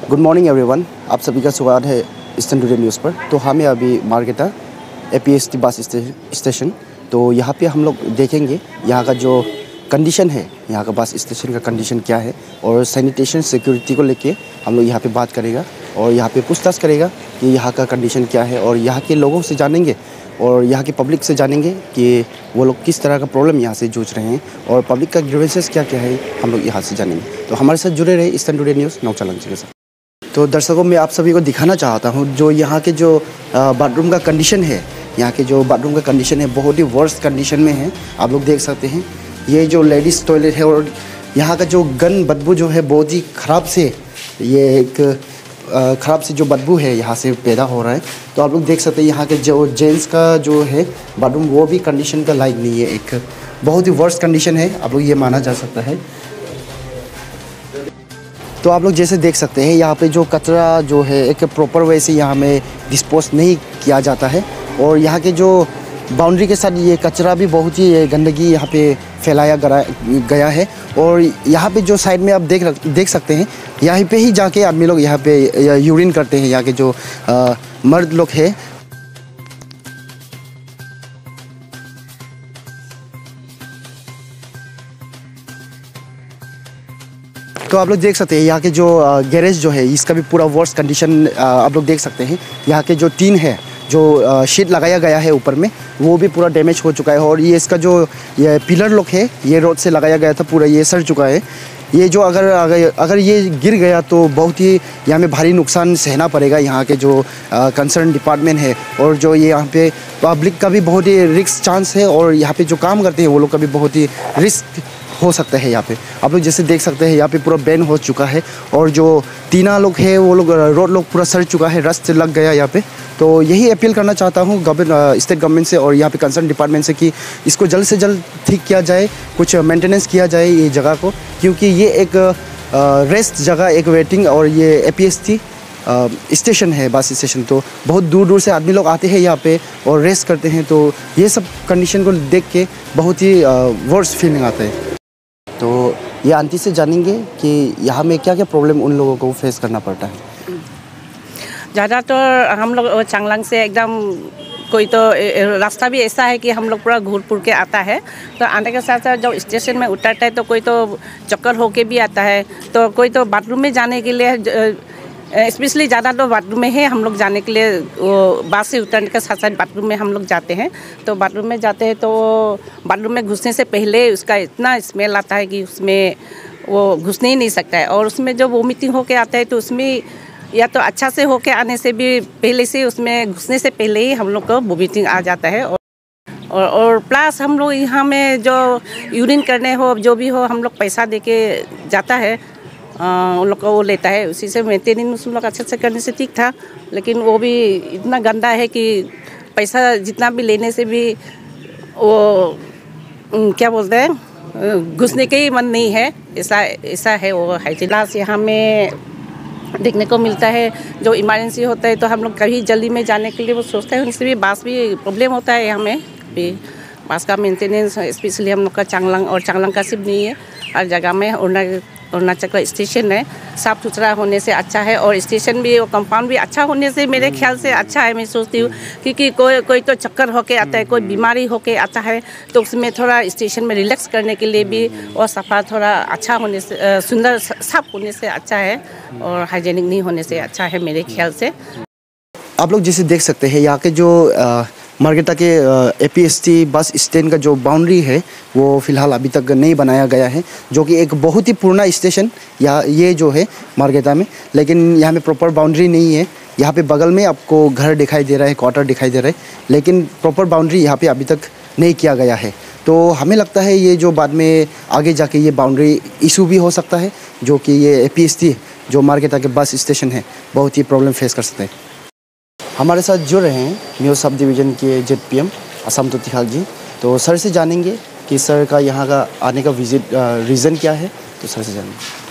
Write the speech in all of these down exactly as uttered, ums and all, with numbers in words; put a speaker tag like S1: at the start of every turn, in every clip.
S1: Good morning everyone, आप सभी का स्वागत है ईस्टर्न टुडे न्यूज़ पर। तो हमें अभी मार्केटा A P S T bus station, तो यहाँ पे हम लोग देखेंगे यहाँ का जो कंडीशन है, यहाँ का बस स्टेशन का कंडीशन क्या है, और सैनिटेशन सिक्योरिटी को लेके हम लोग यहाँ पे बात करेगा और यहाँ पे पूछताछ करेगा कि यहाँ का कंडीशन क्या है, और यहाँ के लोगों से जानेंगे और यहाँ की पब्लिक से जानेंगे कि वो लोग किस तरह का प्रॉब्लम यहाँ से जूझ रहे हैं और पब्लिक का ग्रीवेंसेस क्या क्या है, हम लोग यहाँ से जानेंगे। तो हमारे साथ जुड़े रहे ईस्टर्न टुडे न्यूज़ नौचालन जी के साथ। तो दर्शकों, मैं आप सभी को दिखाना चाहता हूँ जो यहाँ के जो बाथरूम का कंडीशन है, यहाँ के जो बाथरूम का कंडीशन है बहुत ही वर्स्ट कंडीशन में है। आप लोग देख सकते हैं ये जो लेडीज़ टॉयलेट है, और यहाँ का जो गन बदबू जो है बहुत ही ख़राब से, ये एक ख़राब से जो बदबू है यहाँ से पैदा हो रहा है। तो आप लोग देख सकते हैं यहाँ के जो जेंट्स का जो है बाथरूम वो भी कंडीशन का लायक नहीं है, एक बहुत ही वर्स्ट कंडीशन है, आप लोग ये माना जा सकता है। तो आप लोग जैसे देख सकते हैं यहाँ पे जो कचरा जो है एक प्रॉपर वे से यहाँ में डिस्पोज नहीं किया जाता है, और यहाँ के जो बाउंड्री के साथ ये कचरा भी बहुत ही गंदगी यहाँ पे फैलाया गया है। और यहाँ पे जो साइड में आप देख देख सकते हैं यहाँ पे ही जाके आदमी लोग यहाँ पे यूरिन करते हैं, यहाँ के जो आ, मर्द लोग हैं। तो आप लोग देख सकते हैं यहाँ के जो गैरेज जो है इसका भी पूरा वर्स्ट कंडीशन आप लोग देख सकते हैं। यहाँ के जो टीन है, जो शीट लगाया गया है ऊपर में, वो भी पूरा डैमेज हो चुका है, और ये इसका जो ये पिलर लोग है ये रोड से लगाया गया था, पूरा ये सड़ चुका है। ये जो अगर अगर अगर ये गिर गया तो बहुत ही यहाँ में भारी नुकसान सहना पड़ेगा यहाँ के जो कंसर्न डिपार्टमेंट है, और जो ये यहाँ पे पब्लिक का भी बहुत ही रिस्क चांस है, और यहाँ पे जो काम करते हैं वो लोग का भी बहुत ही रिस्क हो सकता है। यहाँ पे आप लोग जैसे देख सकते हैं यहाँ पे पूरा बैन हो चुका है, और जो तीना लोग है वो लोग रोड लोग पूरा सड़ चुका है, रस्ट लग गया यहाँ पे। तो यही अपील करना चाहता हूँ गवर्नमेंट स्टेट गवर्नमेंट से और यहाँ पे कंसर्न डिपार्टमेंट से कि इसको जल्द से जल्द ठीक किया जाए, कुछ मेंटेनेंस किया जाए ये जगह को, क्योंकि ये एक रेस्ट जगह, एक वेटिंग, और ये A P S T station है, बस स्टेशन। तो बहुत दूर दूर से आदमी लोग आते हैं यहाँ पे और रेस्ट करते हैं, तो ये सब कंडीशन को देख के बहुत ही वर्स्ट फीलिंग आता है। तो ये आंटी से जानेंगे कि यहाँ में क्या क्या प्रॉब्लम उन लोगों को फेस करना पड़ता है।
S2: ज़्यादातर हम लोग चांगलांग से एकदम कोई तो रास्ता भी ऐसा है कि हम लोग पूरा घूर पुर के आता है, तो आने के साथ साथ जब स्टेशन में उतरता है तो कोई तो चक्कर होके भी आता है, तो कोई तो बाथरूम में जाने के लिए स्पेशली ज़्यादा तो बाथरूम में है हम लोग जाने के लिए, वो बस से उतरने के साथ साथ बाथरूम में हम लोग जाते हैं। तो बाथरूम में जाते हैं तो बाथरूम में घुसने से पहले उसका इतना स्मेल आता है कि उसमें वो घुसने ही नहीं सकता है, और उसमें जब वोमिटिंग होके आता है तो उसमें या तो अच्छा से होके आने से भी पहले से, उसमें घुसने से पहले ही हम लोग को वोमिटिंग आ जाता है। और और, और प्लस हम लोग यहाँ में जो यूरिन करने हो जो भी हो, हम लोग पैसा दे के जाता है, उन लोग को वो लेता है, उसी से मेंटेनेंस उन लोग अच्छे से करने से ठीक था, लेकिन वो भी इतना गंदा है कि पैसा जितना भी लेने से भी वो क्या बोलते हैं, घुसने के ही मन नहीं है, ऐसा ऐसा है वो हाइजीन। यहाँ में देखने को मिलता है जो इमरजेंसी होता है तो हम लोग कहीं जल्दी में जाने के लिए वो सोचते हैं, उनसे भी बस भी प्रॉब्लम होता है यहाँ में भी, बस का मेंटेनेंस स्पेशली हम लोग का चांगलांग, और चांगलांग का सिर्फ नहीं है, हर जगह में अरुणाचल का स्टेशन है, साफ़ सुथरा होने से अच्छा है, और स्टेशन भी वो कंपाउंड भी अच्छा होने से मेरे ख्याल से अच्छा है, मैं सोचती हूँ। क्योंकि कोई कोई तो चक्कर होके आता है, कोई बीमारी होके आता है, तो उसमें थोड़ा स्टेशन में रिलैक्स करने के लिए भी और सफ़ा थोड़ा अच्छा होने से, सुंदर साफ होने से अच्छा है, और हाइजीनिक नहीं होने से अच्छा है मेरे ख्याल से।
S1: आप लोग जैसे देख सकते हैं यहाँ के जो मार्केटा के A P S T bus stand का जो बाउंड्री है वो फ़िलहाल अभी तक नहीं बनाया गया है, जो कि एक बहुत ही पुराना स्टेशन या ये जो है मार्केटा में, लेकिन यहाँ में प्रॉपर बाउंड्री नहीं है। यहाँ पे बगल में आपको घर दिखाई दे रहा है, क्वार्टर दिखाई दे रहा है, लेकिन प्रॉपर बाउंड्री यहाँ पे अभी तक नहीं किया गया है। तो हमें लगता है ये जो बाद में आगे जाके ये बाउंड्री इशू भी हो सकता है, जो कि ये ए पी एस टी जो मार्केटा के बस स्टेशन है बहुत ही प्रॉब्लम फेस कर सकते हैं। हमारे साथ जुड़ रहे हैं न्यू सब डिवीज़न के जेड पी एम असम तुतिखाल जी। तो सर से जानेंगे कि सर का यहाँ का आने का विजिट रीज़न क्या है, तो सर से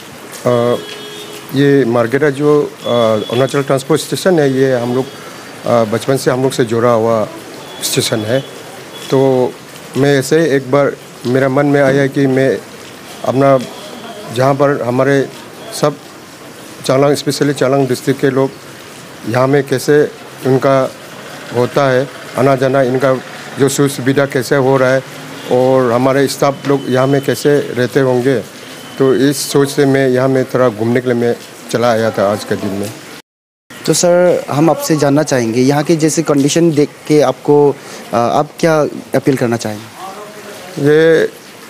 S1: जानेंगे।
S3: ये मार्केटा जो अरुणाचल ट्रांसपोर्ट स्टेशन है, ये हम लोग बचपन से हम लोग से जुड़ा हुआ स्टेशन है। तो मैं ऐसे एक बार मेरा मन में आया कि मैं अपना जहाँ पर हमारे सब चांगलांग स्पेशली चांगलांग डिस्ट्रिक्ट के लोग यहाँ में कैसे उनका होता है आना जाना, इनका जो सुख सुविधा कैसे हो रहा है और हमारे स्टाफ लोग यहाँ में कैसे रहते होंगे, तो इस सोच से मैं यहाँ में थोड़ा घूमने के लिए मैं चला आया था आज के दिन में।
S1: तो सर हम आपसे जानना चाहेंगे यहाँ की जैसे कंडीशन देख के आपको आप क्या अपील करना चाहेंगे?
S3: ये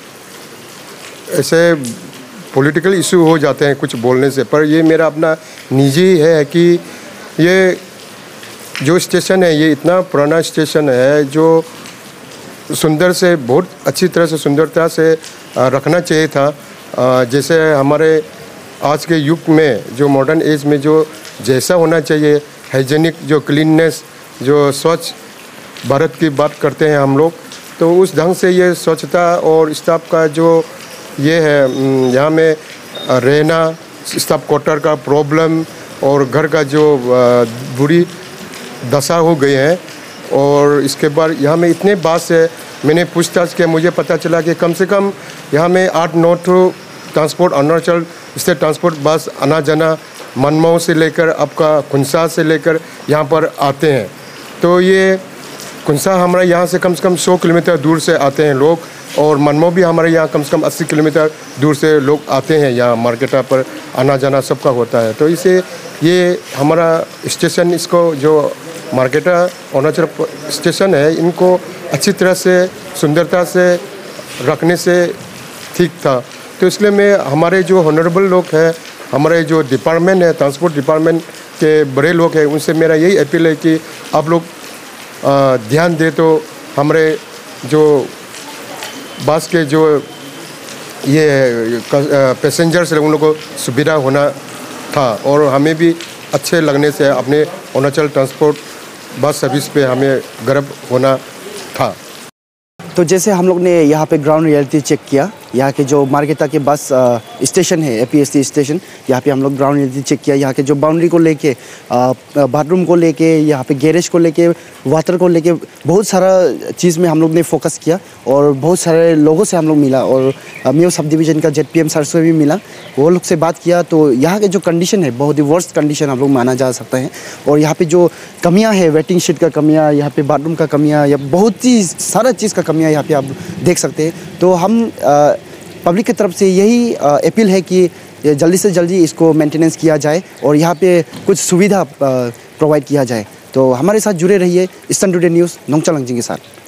S3: ऐसे पॉलिटिकल इशू हो जाते हैं कुछ बोलने से, पर ये मेरा अपना निजी है कि ये जो स्टेशन है ये इतना पुराना स्टेशन है जो सुंदर से बहुत अच्छी तरह से सुंदरता से रखना चाहिए था। जैसे हमारे आज के युग में जो मॉडर्न एज में जो जैसा होना चाहिए, हाइजीनिक जो क्लीननेस, जो स्वच्छ भारत की बात करते हैं हम लोग, तो उस ढंग से ये स्वच्छता और स्टाफ का जो ये है यहाँ में रहना, स्टाफ क्वार्टर का प्रॉब्लम और घर का जो बुरी दशा हो गई है। और इसके बाद यहाँ में इतने बात से मैंने पूछताछ किया, मुझे पता चला कि कम से कम यहाँ में आठ नौ ठो transport Arunachal state transport bus आना जाना मनमाव से लेकर आपका खुंसा से लेकर यहाँ पर आते हैं। तो ये खुंसा हमारे यहाँ से कम से कम सौ किलोमीटर दूर से आते हैं लोग और मनमाव भी हमारे यहाँ कम से कम अस्सी किलोमीटर दूर से लोग आते हैं। यहाँ मार्केटा पर आना जाना सबका होता है। तो इसे ये हमारा स्टेशन, इसको जो मार्केटा अरुणाचल स्टेशन है, इनको अच्छी तरह से सुंदरता से रखने से ठीक था। तो इसलिए मैं हमारे जो ऑनरेबल लोग हैं, हमारे जो डिपार्टमेंट है, ट्रांसपोर्ट डिपार्टमेंट के बड़े लोग हैं, उनसे मेरा यही अपील है कि आप लोग ध्यान दे तो हमारे जो बस के जो ये पैसेंजर्स उन लोगों को सुविधा होना था और हमें भी अच्छे लगने से अपने अरुणाचल ट्रांसपोर्ट बस सर्विस पे हमें गर्व होना था।
S1: तो जैसे हम लोग ने यहाँ पे ग्राउंड रियलिटी चेक किया, यहाँ के जो मार्केटा के बस स्टेशन है, एपीएसटी स्टेशन, यहाँ पे हम लोग ग्राउंड रियलिटी चेक किया। यहाँ के जो बाउंड्री को लेके, बाथरूम को लेके, यहाँ पे गैरेज को लेके, वाटर को लेके बहुत सारा चीज़ में हम लोग ने फोकस किया और बहुत सारे लोगों से हम लोग मिला और मेयो सब डिवीज़न का जेडपीएम सर से भी मिला, वो लोग से बात किया। तो यहाँ के जो कंडीशन है बहुत ही वर्स्ट कंडीशन हम लोग माना जा सकता है और यहाँ पे जो कमियाँ है, वेटिंग शीट का कमियाँ, यहाँ पे बाथरूम का कमियाँ, या बहुत ही सारा चीज़ का कमियाँ यहाँ पे आप देख सकते हैं। तो हम पब्लिक की तरफ से यही अपील है कि जल्दी से जल्दी इसको मेंटेनेंस किया जाए और यहाँ पे कुछ सुविधा प्रोवाइड किया जाए। तो हमारे साथ जुड़े रहिए ईस्टर्न टुडे न्यूज़ नोंगचालांगजिंग के साथ।